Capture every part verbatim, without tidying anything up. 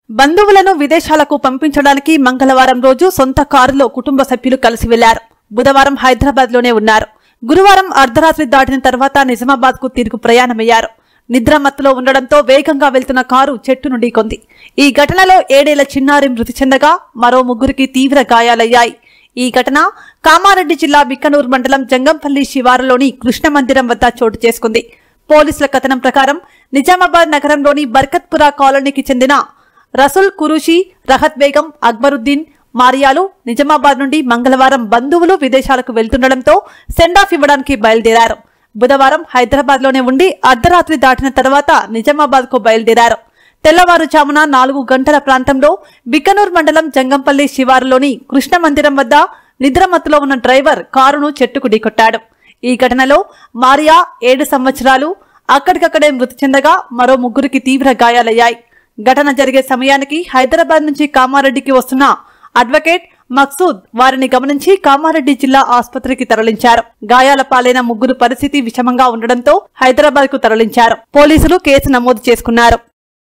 బంధువులను విదేశాలకు పంపించడానికి మంగళవారం రోజు సొంత కారులో కుటుంబ సభ్యులు కలిసి వెళ్లారు. బుధవారం హైదరాబాద్ లోనే ఉన్నారు. గురువారం అర్ధరాత్రి దాటిన తర్వాత నిజామాబాద్ కు తిరుగు ప్రయాణమయ్యారు. నిద్రమత్తులో ఉండడంతో వేగంగా వెళ్తున్న కారు చెట్టును ఢీకొంది. ఈ ఘటనలో ఏడేళ్ల చిన్నారి మృతి చెందగా మరో ముగ్గురికి తీవ్ర గాయాలయ్యాయి. ఈ ఘటన కామారెడ్డి జిల్లా బిక్కనూరు మండలం జంగంపల్లి శివారులోని కృష్ణ మందిరం వద్ద చోటు చేసుకుంది. పోలీసుల కథనం ప్రకారం నిజామాబాద్ నగరంలోని బర్కత్పురా కాలనీకి చెందిన రసూల్ కురుషి, రహత్ బేగం, అక్బరుద్దీన్ మారియాలు నిజామాబాద్ నుండి మంగళవారం బంధువులు విదేశాలకు వెళ్తుండటంతో సెండాఫ్ ఇవ్వడానికి బయలుదేరారు. బుధవారం హైదరాబాద్ లోనే ఉండి అర్ధరాత్రి దాటిన తర్వాత నిజామాబాద్ కు బయలుదేరారు. తెల్లవారుజామున నాలుగు గంటల ప్రాంతంలో బిక్కనూరు మండలం జంగంపల్లి శివారులోని కృష్ణ మందిరం వద్ద నిద్రమత్తులో ఉన్న డ్రైవర్ కారును చెట్టుకు ఢీకొట్టాడు. ఈ ఘటనలో మారియా ఏడు సంవత్సరాలు అక్కడికక్కడే మృతి చెందగా మరో ముగ్గురికి తీవ్ర గాయాలయ్యాయి. ఘటన జరిగే సమయానికి హైదరాబాద్ నుంచి కామారెడ్డికి వస్తున్న అడ్వకేట్ మక్సూద్ వారిని గమనించి కామారెడ్డి జిల్లా ఆసుపత్రికి తరలించారు. గాయాల పాలైన ముగ్గురు పరిస్థితి విషమంగా ఉండడంతో హైదరాబాద్ కు తరలించారు. పోలీసులు కేసు నమోదు చేసుకున్నారు.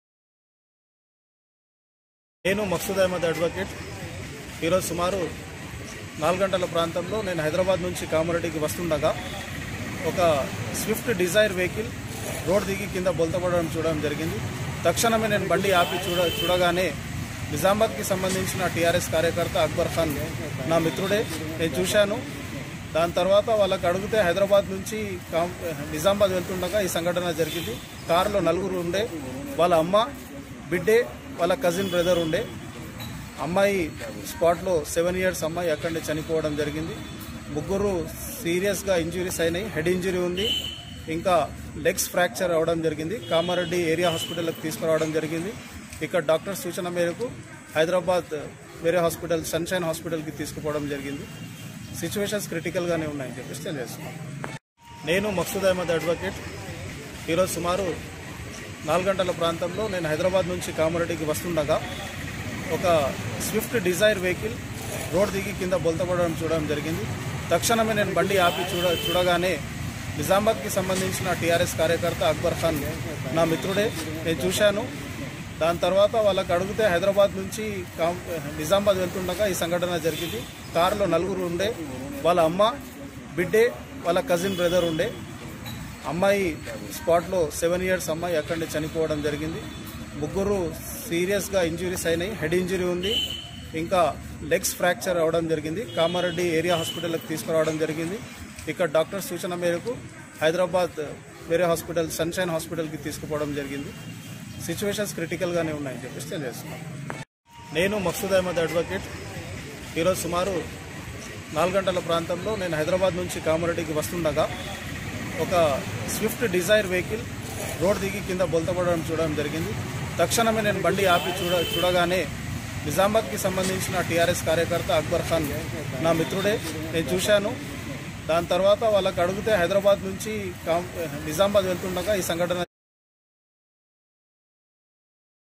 నేను మక్సూద్ అహ్మద్ అడ్వకేట్. ఈరోజు సుమారు నాలుగు గంటల ప్రాంతంలో నేను హైదరాబాద్ నుంచి కామారెడ్డికి వస్తుండగా ఒక స్విఫ్ట్ డిజైర్ వెహికల్ రోడ్ దిగి కింద బొల్తపడడం చూడడం జరిగింది. తక్షణమే నేను బండి ఆపి చూడ చూడగానే నిజామాబాద్కి సంబంధించిన టీఆర్ఎస్ కార్యకర్త అక్బర్ ఖాన్ నా మిత్రుడే. నేను చూశాను. దాని తర్వాత వాళ్ళకి అడిగితే హైదరాబాద్ నుంచి నిజామాబాద్ వెళ్తుండగా ఈ సంఘటన జరిగింది. కారులో నలుగురు ఉండే. వాళ్ళ అమ్మ, బిడ్డే, వాళ్ళ కజిన్ బ్రదర్ ఉండే. అమ్మాయి స్పాట్లో సెవెన్ ఇయర్స్ అమ్మాయి అక్కడే చనిపోవడం జరిగింది. ముగ్గురు సీరియస్గా ఇంజురీస్ అయినాయి. హెడ్ ఇంజరీ ఉంది, ఇంకా లెగ్స్ ఫ్రాక్చర్ అవడం జరిగింది. కామారెడ్డి ఏరియా హాస్పిటల్కి తీసుకురావడం జరిగింది. ఇక్కడ డాక్టర్ సూచన మేరకు హైదరాబాద్ వేరే హాస్పిటల్ సన్షైన్ హాస్పిటల్కి తీసుకుపోవడం జరిగింది. సిచ్యువేషన్స్ క్రిటికల్గానే ఉన్నాయని చెప్పేసి తెలియజేస్తున్నాను. నేను మక్సూద్ అహ్మద్ అడ్వకేట్. ఈరోజు సుమారు నాలుగు గంటల ప్రాంతంలో నేను హైదరాబాద్ నుంచి కామారెడ్డికి వస్తుండగా ఒక స్విఫ్ట్ డిజైర్ వెహికల్ రోడ్ దిగి కింద బొల్తపడడం చూడడం జరిగింది. తక్షణమే నేను బండి ఆపి చూడ చూడగానే నిజామాబాద్కి సంబంధించిన టీఆర్ఎస్ కార్యకర్త అక్బర్ ఖాన్ నా మిత్రుడే. నేను చూశాను. దాని తర్వాత వాళ్ళకి అడిగితే హైదరాబాద్ నుంచి నిజామాబాద్ వెళ్తుండగా ఈ సంఘటన జరిగింది. కారులో నలుగురు ఉండే. వాళ్ళ అమ్మ, బిడ్డే, వాళ్ళ కజిన్ బ్రదర్ ఉండే. అమ్మాయి స్పాట్లో సెవెన్ ఇయర్స్ అమ్మాయి అక్కడే చనిపోవడం జరిగింది. ముగ్గురు సీరియస్గా ఇంజురీస్ అయినాయి. హెడ్ ఇంజరీ ఉంది, ఇంకా లెగ్స్ ఫ్రాక్చర్ అవడం జరిగింది. కామారెడ్డి ఏరియా హాస్పిటల్కి తీసుకురావడం జరిగింది. ఇక్కడ డాక్టర్ సూచన మేరకు హైదరాబాద్ వేరే హాస్పిటల్ సన్షైన్ హాస్పిటల్కి తీసుకుపోవడం జరిగింది. సిచ్యువేషన్స్ క్రిటికల్గానే ఉన్నాయని చెప్పేసి తెలియజేస్తున్నాను. నేను మక్సూద్ అహ్మద్ అడ్వకేట్. ఈరోజు సుమారు నాలుగు గంటల ప్రాంతంలో నేను హైదరాబాద్ నుంచి కామారెడ్డికి వస్తుండగా ఒక స్విఫ్ట్ డిజైర్ వెహికల్ రోడ్ దిగి కింద బొల్తపడడం చూడడం జరిగింది. తక్షణమే నేను బండి ఆపి చూడ చూడగానే నిజామాబాద్కి సంబంధించిన టీఆర్ఎస్ కార్యకర్త అక్బర్ ఖాన్ నా మిత్రుడే. నేను చూశాను. దాని తర్వాత వాళ్ళకి అడిగితే హైదరాబాద్ నుంచి నిజామాబాద్ వెళ్తుండగా ఈ సంఘటన